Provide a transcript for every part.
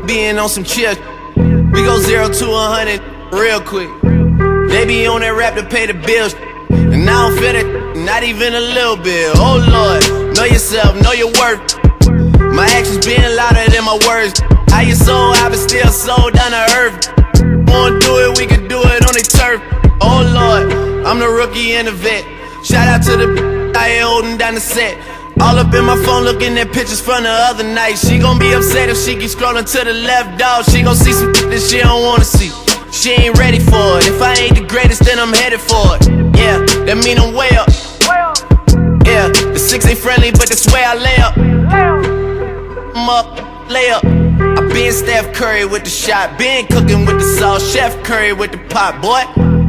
being on some chill. We go 0 to 100 real quick. They be on that rap to pay the bills, and I don't feel it, not even a little bit. Oh Lord, know yourself, know your worth. My actions being louder than my words. How you sold, I been still sold down to earth. Wanna do it, we can do it on the turf. Oh Lord, I'm the rookie and the vet. Shout out to the I ain't holding down the set. All up in my phone looking at pictures from the other night. She gon' be upset if she keep scrolling to the left, dog. She gon' see some that she don't wanna see. She ain't ready for it. If I ain't the greatest, then I'm headed for it. Yeah, that mean I'm way up. Yeah, the 6 ain't friendly, but that's where I lay up. I'm up, lay up. I been Steph Curry with the shot, been cooking with the sauce, Chef Curry with the pot, boy.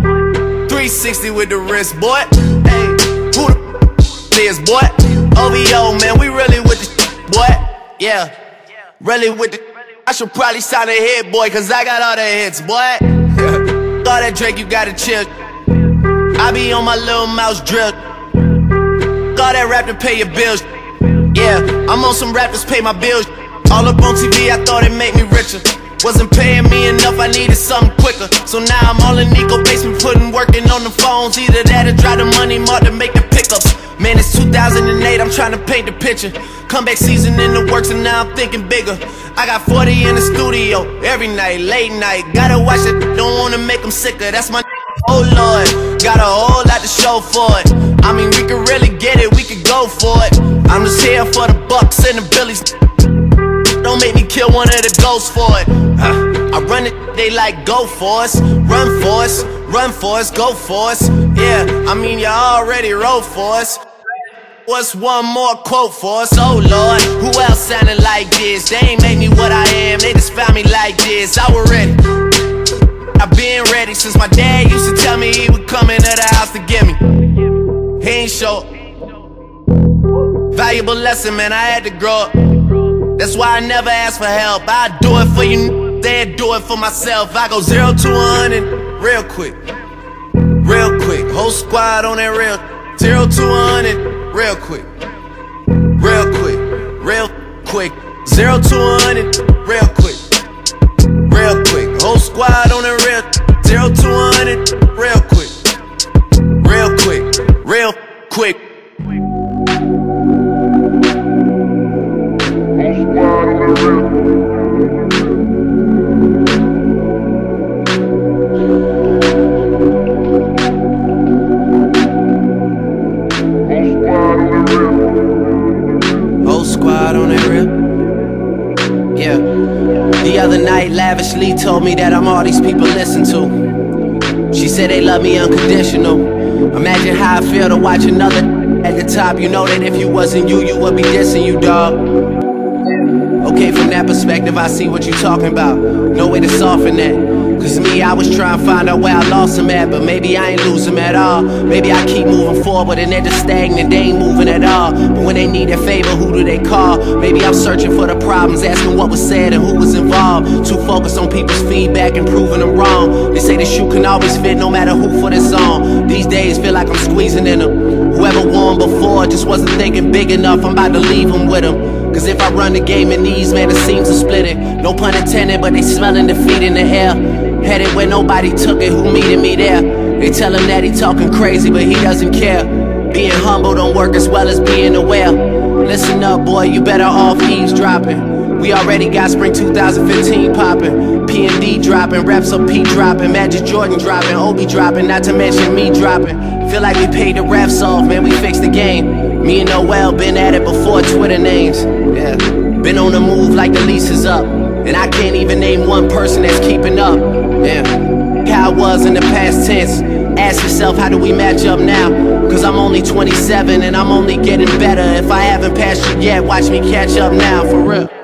360 with the wrist, boy. Hey, who the is, boy? OVO, man, we really with the boy. Yeah, really with the. I should probably sign a hit, boy, cause I got all the hits, boy. All that Drake, you gotta chill. I be on my little mouse drill. All that rap to pay your bills. Yeah, I'm on some rappers pay my bills. All up on TV, I thought it made me richer. Wasn't paying me enough, I needed something quicker. So now I'm all in Nico basement, working on the phones. Either that or drive the money mark to make the pickups. Man, it's 2008, I'm trying to paint the picture. Comeback season in the works and now I'm thinking bigger. I got 40 in the studio, every night, late night. Gotta watch it, don't wanna make them sicker, that's my. Oh Lord, got a whole lot to show for it. I mean, we could really get it, we could go for it. I'm just here for the bucks and the billies. Don't make me kill one of the ghosts for it. I run it, they like go for us. Run for us, run for us, go for us. Yeah, I mean you already wrote for us. What's one more quote for us? Oh Lord, who else sounded like this? They ain't make me what I am, they just found me like this. I was ready, I've been ready since my dad used to tell me he would come into the house to get me. He ain't show. Valuable lesson, man, I had to grow up. That's why I never ask for help. I do it for you, then do it for myself. I go 0 to 100 real quick. Real quick, whole squad on that real. 0 to 100 real quick. Real quick, real quick. 0 to 100 real quick. Real quick, whole squad on that real. 0 to 100 real quick. Real quick, real quick. Whole squad on that real. Yeah. The other night, Lavishly told me that I'm all these people listen to. She said they love me unconditional. Imagine how I feel to watch another at the top. You know that if you wasn't you, you would be dissing you, dog. Okay, from that perspective, I see what you talking about. No way to soften that. Cause me, I was trying to find out where I lost him at, but maybe I ain't lose him at all. Maybe I keep moving forward and they're just stagnant, they ain't moving at all. But when they need a favor, who do they call? Maybe I'm searching for the problems, asking what was said and who was involved. Too focused on people's feedback and proving them wrong. They say the shoe can always fit no matter who for this song. These days feel like I'm squeezing in them. Whoever won before just wasn't thinking big enough, I'm about to leave them with them. Cause if I run the game in these, man, it seems to split it. No pun intended, but they smelling defeat in the air. Headed where nobody took it, who meeting me there? They tell him that he talking crazy, but he doesn't care. Being humble don't work as well as being aware. Listen up, boy, you better off eavesdropping. We already got spring 2015 popping. P&D dropping, Reps up P dropping, Magic Jordan dropping, Obi dropping, not to mention me dropping. Feel like we paid the refs off, man, we fixed the game. Me and Noel been at it before Twitter names. Yeah, been on the move like the lease is up. And I can't even name one person that's keeping up. Yeah, how I was in the past tense. Ask yourself, how do we match up now? Cause I'm only 27 and I'm only getting better. If I haven't passed you yet, watch me catch up now, for real.